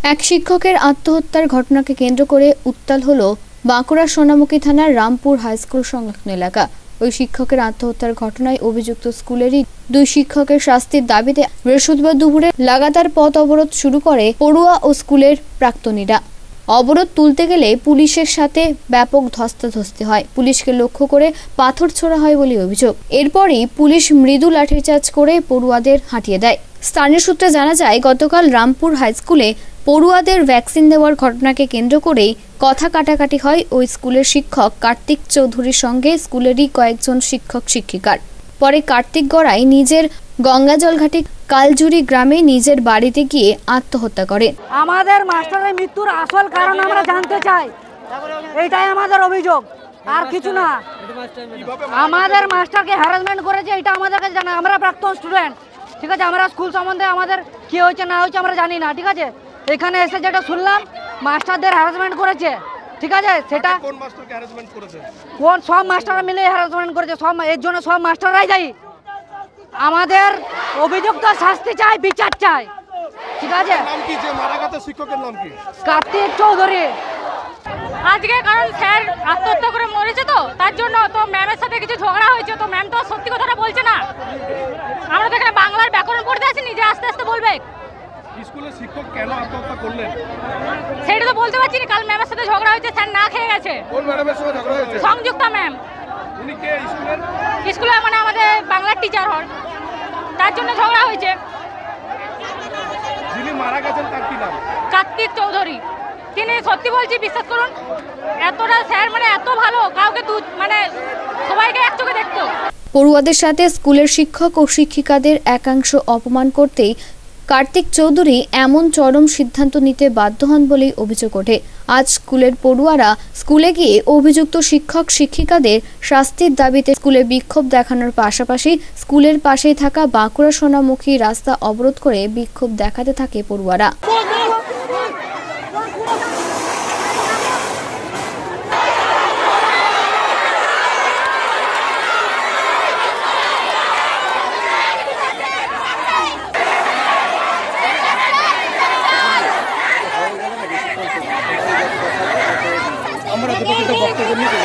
এক শিক্ষকের আত্মহত্যার ঘটনাকে কেন্দ্র করে উত্তাল হলো বাঁকুড়া সোনামুখী থানার রামপুর হাইস্কুল সংলগ্ন এলাকা। ওই শিক্ষকের আত্মহত্যার ঘটনায় অভিযুক্ত স্কুলেরই দুই শিক্ষকের শাস্তির দাবিতে বৃহস্পতিবার দুপুরে লাগাতার পথ অবরোধ শুরু করে পড়ুয়া ও স্কুলের প্রাক্তনীরা। অবরোধ তুলতে গেলে পুলিশের সাথে ব্যাপক ধস্তাধস্তি হয়। পুলিশকে লক্ষ্য করে পাথর ছোড়া হয় বলে অভিযোগ। এরপরই পুলিশ মৃদু লাঠিচার্জ করে পড়ুয়াদের হাঁটিয়ে দেয়। স্থানীয় সূত্রে জানা যায়, গতকাল রামপুর হাইস্কুলে পড়ুয়াদের ভ্যাকসিন দেওয়ার ঘটনাকে কেন্দ্র করেই কথা কাটাকাটি হয় ওই স্কুলের শিক্ষক কার্তিক চৌধুরীর সঙ্গে স্কুলেরই কয়েকজন শিক্ষক শিক্ষিকার। পরে কার্তিক গড়াই নিজের গঙ্গাজলঘাটি কালজুরি গ্রামে নিজের বাড়িতে গিয়ে আত্মহত্যা করেন। আমাদের মাস্টারের মৃত্যুর আসল কারণ আমরা জানতে চাই, এটাই আমাদের অভিযোগ, আর কিছু না। আমাদের মাস্টারকে হ্যারাসমেন্ট করেছে, এটা আমাদেরকে জানা। আমরা প্রাক্তন স্টুডেন্ট, ঠিক আছে। আমরা স্কুল সম্বন্ধে আমাদের কি হয়েছে না হয়েছে আমরা জানি না, ঠিক আছে। এখানে এসে যেটা শুনলাম মাস্টারদের হ্যারাসমেন্ট করেছে, ঠিক আছে। সেটা কোন মাস্টারকে হ্যারাসমেন্ট করেছে? কোন সব মাস্টাররা মিলে হ্যারাসমেন্ট করেছে, সব। এর জন্য সব মাস্টাররাই যাই। আমাদের অভিযুক্ত শাস্তি চাই, বিচার চাই, ঠিক আছে। নাম কি যে মারা গেছে শিক্ষকের নাম কি? কার্তিক চৌধুরী। আজকে কারণ স্যার আত্মহত্যা করে মরেছে, তো তার জন্য তো ম্যামের সাথে কিছু ঝগড়া হয়েছে। তো ম্যাম তো সত্যি কথাটা বলছে না। আমরা তো এখানে বাংলার ব্যাকরণ পড়তে আছি, নিজে আস্তে আস্তে বলবে। স্কুলের শিক্ষক কেন আত্মহত্যা করলেন সেটা তো বলতে পারছি না। কাল ম্যামের সাথে ঝগড়া হয়েছে, স্যার না খেয়ে গেছে। কোন ম্যাডামের সাথে ঝগড়া হয়েছে? সংযুক্তা ম্যাম। উনি কে স্কুলের? স্কুলে মানে আমাদের বাংলার টিচার হন, তার জন্য ঝগড়া হয়েছে। যিনি মারা গেছেন তার কি নাম? কার্তিক চৌধুরী। তিনি সত্যি বলছি, বিশ্বাস করুন, এতটা স্যার মানে এত ভালো, কাউকে মানে সবাইকে এক চোখে দেখতো। পড়ুয়াদের সাথে স্কুলের শিক্ষক ও শিক্ষিকাদের একাংশ অপমান করতেই কার্তিক চৌধুরী এমন চরম সিদ্ধান্ত নিতে বাধ্য হন বলেই অভিযোগ ওঠে। আজ স্কুলের পড়ুয়ারা স্কুলে গিয়ে অভিযুক্ত শিক্ষক শিক্ষিকাদের শাস্তির দাবিতে স্কুলে বিক্ষোভ দেখানোর পাশাপাশি স্কুলের পাশেই থাকা বাঁকুড়া সোনামুখী রাস্তা অবরোধ করে বিক্ষোভ দেখাতে থাকে পড়ুয়ারা। আমরা দুটো বক্তব্য নিতে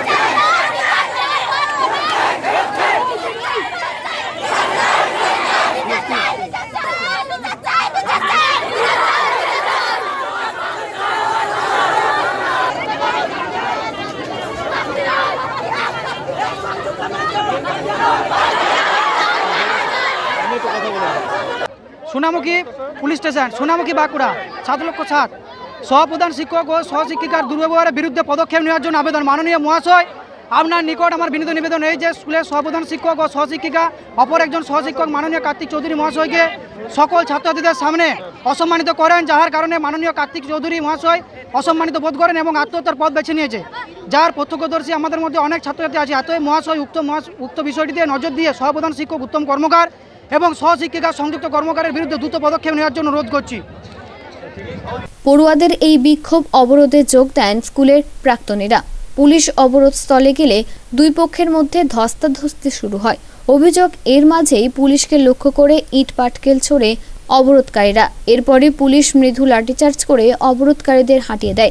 সোনামুখী পুলিশ স্টেশন, সোনামুখী বাঁকুড়া 7,07,000 সহপ্রধান শিক্ষক ও সহশিক্ষিকার দুর্ব্যবহারের বিরুদ্ধে পদক্ষেপ নেওয়ার জন্য আবেদন। মাননীয় মহাশয়, আপনার নিকট আমার বিনীত নিবেদন এই যে স্কুলের সহপ্রধান শিক্ষক ও সহশিক্ষিকা অপর একজন সহশিক্ষক মাননীয় কার্তিক চৌধুরী মহাশয়কে সকল ছাত্রছাত্রীদের সামনে অসম্মানিত করেন, যার কারণে মাননীয় কার্তিক চৌধুরী মহাশয় অসম্মানিত বোধ করেন এবং আত্মহত্যার পথ বেছে নিয়েছে। যার প্রত্যক্ষদর্শী আমাদের মধ্যে অনেক ছাত্রছাত্রী আছে। এতই মহাশয় উক্ত বিষয়টিতে নজর দিয়ে সহপ্রধান শিক্ষক উত্তম কর্মকার এবং সহশিক্ষিকা সংযুক্ত কর্মকারের বিরুদ্ধে দ্রুত পদক্ষেপ নেওয়ার জন্য অনুরোধ করছি। পড়ুয়াদের এই বিক্ষোভ অবরোধে যোগ দেন স্কুলের প্রাক্তনীরা। পুলিশ অবরোধ স্থলে গেলে দুই পক্ষের মধ্যে ধস্তাধস্তি শুরু হয়। অভিযোগ, এর মাঝেই পুলিশকে লক্ষ্য করে ইট পাটকেল ছোড়ে অবরোধকারীরা। এরপরে পুলিশ মৃদু লাঠিচার্জ করে অবরোধকারীদের হাঁটিয়ে দেয়।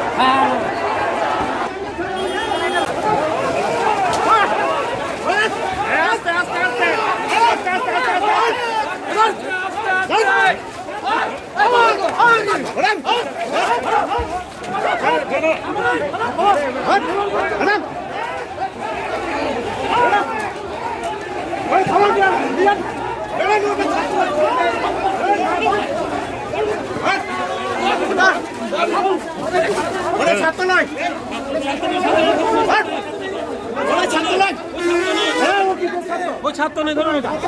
ছাত্র নেই ধরুন এটা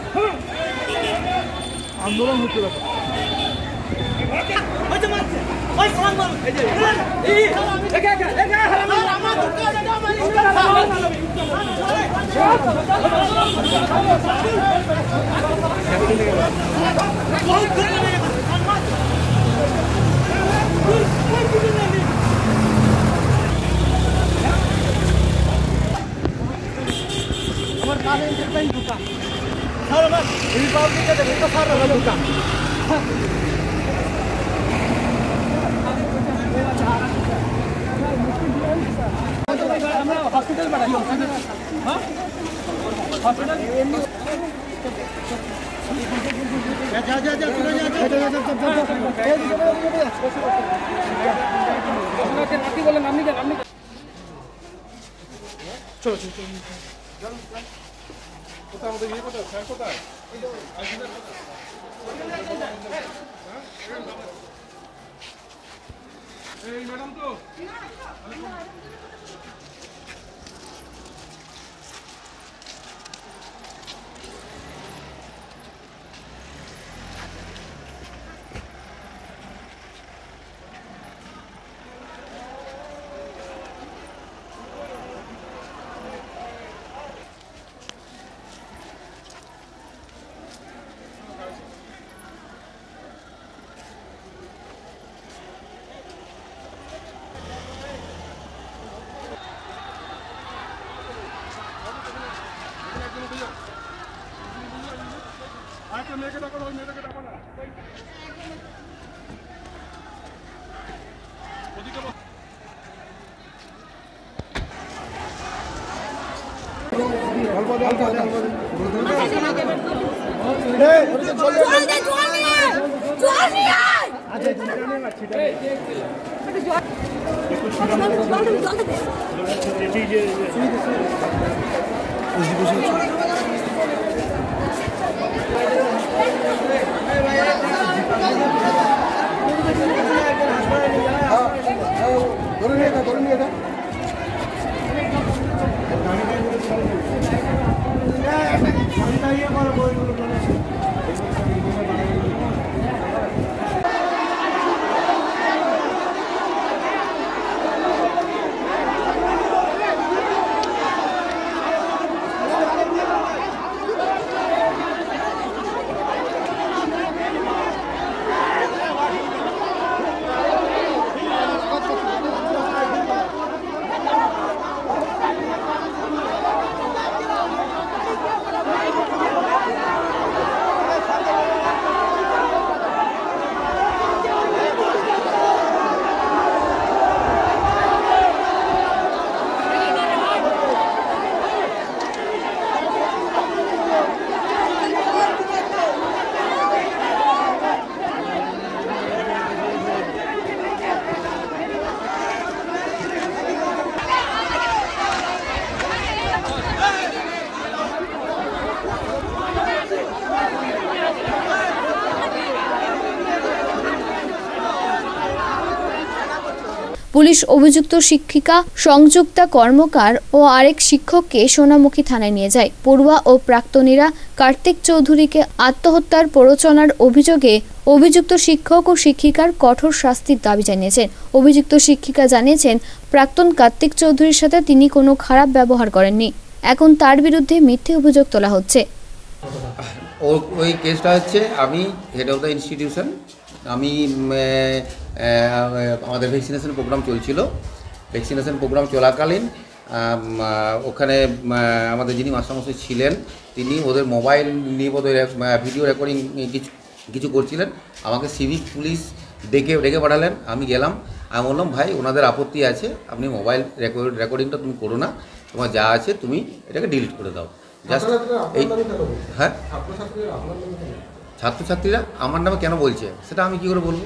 আন্দোলন হচ্ছে। কোথায় আমাদের ইয়ে কোথায় স্যার কোথায় এই ম্যাডাম তো আরেকটা মেয়েকে ডাকো না, ওই মেয়েটাকে ডাকো না। ওদিকে বস। পুলিশ অভিযুক্ত শিক্ষিকা সংযুক্তা কর্মকার ও আরেক শিক্ষককে সোনামুখী থানায় নিয়ে যায়। পড়ুয়া ও প্রাক্তনীরা কার্তিক চৌধুরীকে আত্মহত্যার প্ররোচনার অভিযোগে অভিযুক্ত শিক্ষক ও শিক্ষিকার কঠোর শাস্তির দাবি জানিয়েছেন। অভিযুক্ত শিক্ষিকা জানিয়েছেন, প্রাক্তন কার্তিক চৌধুরীর সাথে তিনি কোনো খারাপ ব্যবহার করেননি। এখন তার বিরুদ্ধে মিথ্যে অভিযোগ তোলা হচ্ছে। ওই কেসটা হচ্ছে, আমি হেড অফ দ্য ইনস্টিটিউশন, আমি আমাদের ভ্যাকসিনেশন প্রোগ্রাম চলছিল। ভ্যাকসিনেশন প্রোগ্রাম চলাকালীন ওখানে আমাদের যিনি মাস্টারমশাই ছিলেন, তিনি ওদের মোবাইল নিয়ে বোধহয় ভিডিও রেকর্ডিং কিছু করছিলেন। আমাকে সিভিক পুলিশ ডেকে পাঠালেন। আমি গেলাম। আমি বললাম, ভাই ওনাদের আপত্তি আছে, আপনি মোবাইল রেকর্ডিংটা তুমি করো না, তোমার যা আছে তুমি এটাকে ডিলিট করে দাও। জাস্ট এই, হ্যাঁ, ছাত্রছাত্রীরা আমার নামে কেন বলছে সেটা আমি কি করে বলবো?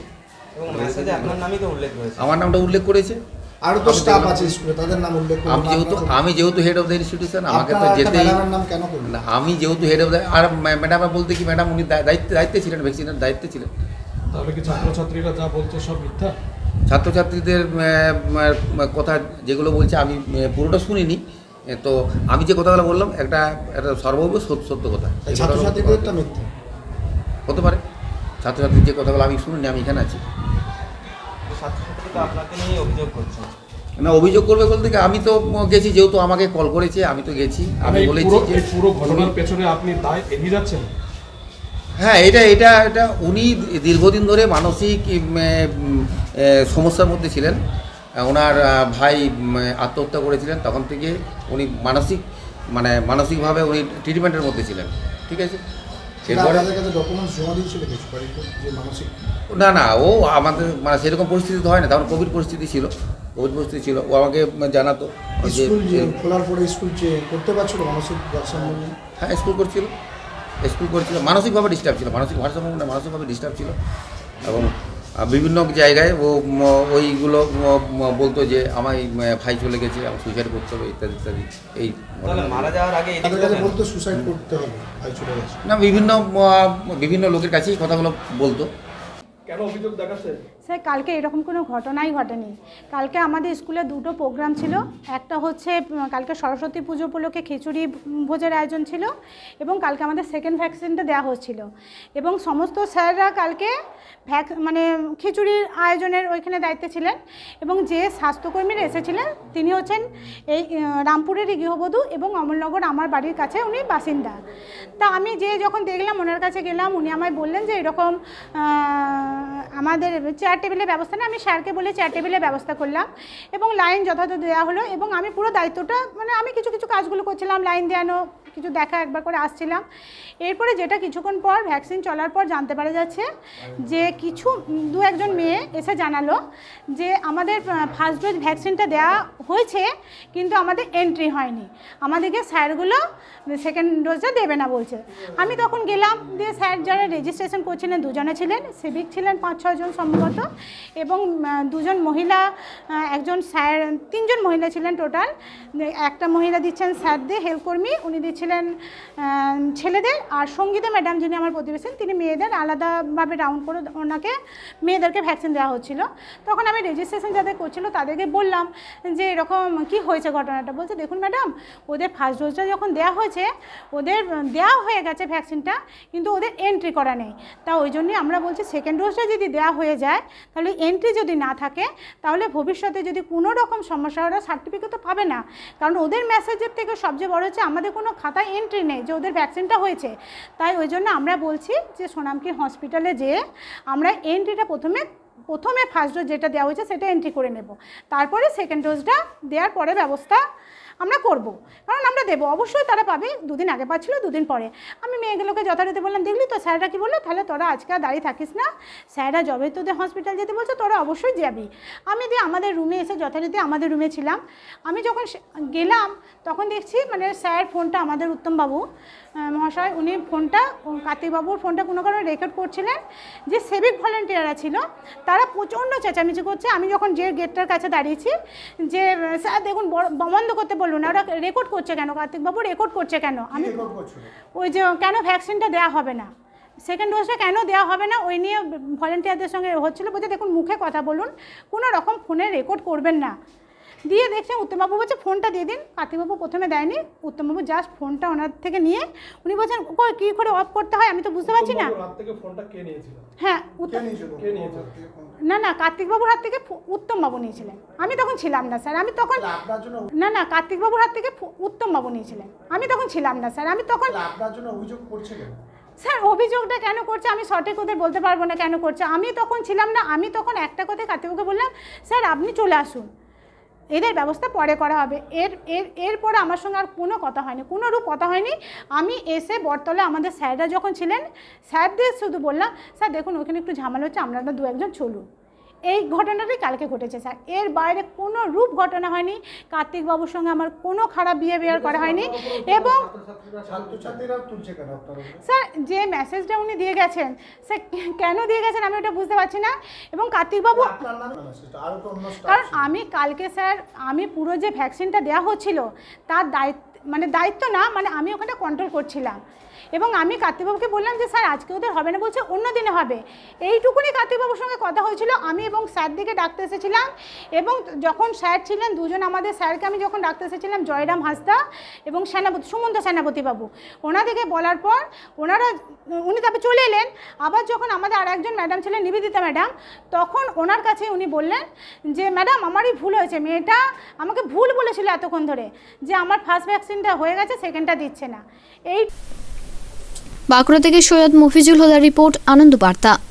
আমার নামটা উল্লেখ করেছে। আর তো স্টাফ আছে স্কুলে, তাদের নাম উল্লেখ করুন। আমি যেহেতু হেড অফ দ্য ইনস্টিটিউশন, আমাকে তো যেতেই, আমি যেহেতু হেড অফ দ্য, আর ম্যাডাম বলতে কি, ম্যাডাম উনি দায়িত্বে ছিলেন, ভ্যাকসিনের দায়িত্বে ছিলেন। তাহলে কি ছাত্রছাত্রীরা যা বলছে সব মিথ্যা? ছাত্রছাত্রীদের কথা যেগুলো বলছে আমি পুরোটা শুনিনি। তো আমি যে কথাগুলো বললাম একটা সর্বৈব সত্য কথা। ছাত্রছাত্রীদেরটা মিথ্যা হতে পারে, ছাত্রছাত্রীর যে কথাগুলো আমি শুনিনি, আমি এখানে আছি। ছাত্রছাত্রী তো আপনাকে নিয়ে অভিযোগ করছেন। না, অভিযোগ করবে বলতে কি, আমি তো গেছি, যেহেতু আমাকে কল করেছে আমি তো গেছি, আমি বলেছি যে এই পুরো ঘটনার পেছনে আপনি দায় এড়িয়ে যাচ্ছেন। হ্যাঁ, এটা উনি দীর্ঘদিন ধরে মানসিক সমস্যার মধ্যে ছিলেন। ওনার ভাই আত্মহত্যা করেছিলেন, তখন থেকে উনি মানসিকভাবে উনি ট্রিটমেন্টের মধ্যে ছিলেন। ঠিক আছে, এরপরে আপনাদের কাছে ডকুমেন্টস জমা দিয়েছিল কিছু বাড়িতে যে মানসিক? না ও আমাদের সেরকম পরিস্থিতি তো হয় না, তখন কোভিড পরিস্থিতি ছিল। ও আমাকে জানাতো যে স্কুল যে খোলার পরে স্কুল যে করতে পারছিল মানসিক ভারসাম্য নিয়ে? হ্যাঁ, স্কুল করছিল, মানসিকভাবে ডিস্টার্ব ছিল, মানসিক ভারসাম্য না, মানসিকভাবে ডিস্টার্ব ছিল। এবং বিভিন্ন জায়গায় ও ওইগুলো বলতো যে আমার ভাই চলে গেছে, আমার সুইসাইড করতে হবে, ইত্যাদি ইত্যাদি। এই মারা যাওয়ার আগে তাদের কাছে বলতো সুসাইড করতে হবে, ভাই চলে গেছে। না, বিভিন্ন লোকের কাছেই কথাগুলো বলতো। কেন অভিযোগ দেখাচ্ছে? স্যার, কালকে এরকম কোনো ঘটনাই ঘটেনি। কালকে আমাদের স্কুলে দুটো প্রোগ্রাম ছিল। একটা হচ্ছে কালকে সরস্বতী পুজো উপলক্ষে খিচুড়ি ভোজের আয়োজন ছিল, এবং কালকে আমাদের সেকেন্ড ভ্যাকসিনটা দেওয়া হচ্ছিল। এবং সমস্ত স্যাররা কালকে খিচুড়ির আয়োজনের ওইখানে দায়িত্বে ছিলেন। এবং যে স্বাস্থ্যকর্মীরা এসেছিলেন তিনি হচ্ছেন এই রামপুরেরই গৃহবধূ এবং অমলনগর আমার বাড়ির কাছে উনি বাসিন্দা। তা আমি যখন দেখলাম, ওনার কাছে গেলাম, উনি আমায় বললেন যে এরকম আমাদের চেয়ার টেবিলের ব্যবস্থা নেই। আমি স্যারকে বলে চেয়ার টেবিলের ব্যবস্থা করলাম এবং লাইন যথাযথ দেওয়া হলো। এবং আমি পুরো দায়িত্বটা আমি কিছু কাজগুলো করছিলাম, লাইন দেওয়ানো, কিছু দেখা একবার করে আসছিলাম। এরপরে যেটা কিছুক্ষণ পর ভ্যাকসিন চলার পর জানতে পারা যাচ্ছে যে দু একজন মেয়ে এসে জানালো যে আমাদের ফার্স্ট ডোজ ভ্যাকসিনটা দেওয়া হয়েছে, কিন্তু আমাদের এন্ট্রি হয়নি, আমাদেরকে স্যারগুলো সেকেন্ড ডোজটা দেবে না বলছে। আমি তখন গেলাম, দিয়ে স্যার যারা রেজিস্ট্রেশন করছিলেন দুজনে ছিলেন, সিভিক ছিলেন 5-6 জন সম্ভবত, এবং দুজন মহিলা, একজন স্যার, 3 জন মহিলা ছিলেন টোটাল। একটা মহিলা দিচ্ছেন স্যারদের হেল্পকর্মী, উনি দিচ্ছিলেন ছেলেদের, আর সঙ্গীতা ম্যাডাম যিনি আমার প্রতিবেশী তিনি মেয়েদের আলাদাভাবে রাউন্ড করে ওনাকে মেয়েদেরকে ভ্যাকসিন দেওয়া হচ্ছিল। তখন আমি রেজিস্ট্রেশন যাদের করছিল তাদেরকে বললাম যে এরকম কি হয়েছে ঘটনাটা। বলছে দেখুন ম্যাডাম, ওদের ফার্স্ট ডোজটা যখন দেওয়া হয়েছে, ওদের দেওয়া হয়ে গেছে ভ্যাকসিনটা, কিন্তু ওদের এন্ট্রি করা নেই। তা ওই জন্যই আমরা বলছি সেকেন্ড ডোজটা যদি দেওয়া হয়ে যায়, তাহলে এন্ট্রি যদি না থাকে, তাহলে ভবিষ্যতে যদি কোনো রকম সমস্যা, ওরা সার্টিফিকেটও পাবে না। কারণ ওদের মেসেজের থেকে সবচেয়ে বড় হচ্ছে আমাদের কোনো খাতায় এন্ট্রি নেই যে ওদের ভ্যাকসিনটা হয়েছে। তাই ওই জন্য আমরা বলছি যে সোনামকি হসপিটালে যেয়ে আমরা এন্ট্রিটা প্রথমে ফার্স্ট ডোজ যেটা দেওয়া হয়েছে সেটা এন্ট্রি করে নেব, তারপরে সেকেন্ড ডোজটা দেওয়ার পরে ব্যবস্থা আমরা করব। কারণ আমরা দেবো, অবশ্যই তারা পাবে। 2 দিন আগে পাচ্ছিল, 2 দিন পরে। আমি মেয়েগুলোকে যথারীতি বললাম, দেখলি তো স্যাররা কি বললো, তাহলে তোরা আজকে আর দাঁড়িয়ে থাকিস না, স্যাররা যবে তোদের হসপিটাল যেতে বলছে তোরা অবশ্যই যাবি। আমি দিয়ে আমাদের রুমে এসে যথারীতি আমাদের রুমে ছিলাম। আমি যখন গেলাম তখন দেখছি স্যার ফোনটা, আমাদের উত্তমবাবু মহাশয়, উনি ফোনটা, কার্তিকবাবুর ফোনটা কোনো কারণে রেকর্ড করছিলেন। যে সিভিক ভলেন্টিয়াররা ছিল তারা প্রচণ্ড চেঁচামেচি করছে। আমি যখন যে গেটটার কাছে দাঁড়িয়েছি, যে স্যার দেখুন বন্ধ করতে বলুন না, ওরা রেকর্ড করছে কেন, কার্তিকবাবু রেকর্ড করছে কেন, আমি ওই যে কেন ভ্যাকসিনটা দেওয়া হবে না, সেকেন্ড ডোজটা কেন দেওয়া হবে না, ওই নিয়ে ভলেন্টিয়ারদের সঙ্গে হচ্ছিলো। বলছে দেখুন মুখে কথা বলুন, কোনো রকম ফোনে রেকর্ড করবেন না। দিয়ে দেখছেন উত্তমবাবু বলছে ফোনটা দিয়ে দিন। কার্তিকবাবু প্রথমে দেয়নি, উত্তমবাবু জাস্ট ফোনটা ওনার থেকে নিয়ে উনি বলছেন কী করে অফ করতে হয় আমি তো বুঝতে পারছি না। হ্যাঁ, না কার্তিকবাবুর হাত থেকে উত্তমবাবু নিয়েছিলেন, আমি তখন ছিলাম না স্যার। আমি তখন না কার্তিকবাবুর হাত থেকে উত্তমবাবু নিয়েছিলেন, আমি তখন ছিলাম না স্যার। আমি তখন স্যার অভিযোগটা কেন করছে আমি সঠিক ওদের বলতে পারবো না কেন করছে, আমি তখন ছিলাম না। আমি তখন একটা কথাই কার্তিকবাবুকে বললাম, স্যার আপনি চলে আসুন, এদের ব্যবস্থা পরে করা হবে। এরপরে আমার সঙ্গে আর কোনো কথা হয়নি, কোনো রূপ কথা হয়নি। আমি এসে বটতলা আমাদের স্যাররা যখন ছিলেন, স্যারদের শুধু বললাম, স্যার দেখুন ওখানে একটু ঝামেলা হচ্ছে, আপনারা 2-1 চলুন। এই ঘটনাটাই কালকে ঘটেছে স্যার, এর বাইরে কোনো রূপ ঘটনা হয়নি। কার্তিকবাবুর সঙ্গে আমার কোনো খারাপ বিহেভিয়ার করা হয়নি। এবং স্যার যে মেসেজটা উনি দিয়ে গেছেন, স্যার কেন দিয়ে গেছেন আমি ওটা বুঝতে পারছি না। এবং কার্তিকবাবু, কারণ আমি কালকে স্যার, আমি পুরো যে ভ্যাকসিনটা দেওয়া হচ্ছিল তার দায়িত্ব না, আমি ওখানে কন্ট্রোল করছিলাম। এবং আমি কার্তিকবাবুকে বললাম যে স্যার আজকে ওদের হবে না, বলছে অন্য দিনে হবে। এইটুকুনি কার্তিকবাবুর সঙ্গে কথা হয়েছিল। আমি এবং স্যার দিকে ডাকতে এসেছিলাম, এবং যখন স্যার ছিলেন দুজন, আমাদের স্যারকে আমি যখন ডাকতে এসেছিলাম জয়রাম হাসদা এবং সুমন্ত সেনাপতিবাবু, ওনাদেরকে বলার পর উনি তারপরে চলে এলেন। আবার যখন আমাদের আর একজন ম্যাডাম ছিলেন নিবেদিতা ম্যাডাম, তখন ওনার কাছে উনি বললেন যে ম্যাডাম আমারই ভুল হয়েছে, মেয়েটা আমাকে ভুল বলেছিল এতক্ষণ ধরে যে আমার ফার্স্ট ভ্যাকসিনটা হয়ে গেছে, সেকেন্ডটা দিচ্ছে না। এই বাঁকুড়া থেকে সৈয়দ মফিজুল হুদার রিপোর্ট, আনন্দ বার্তা।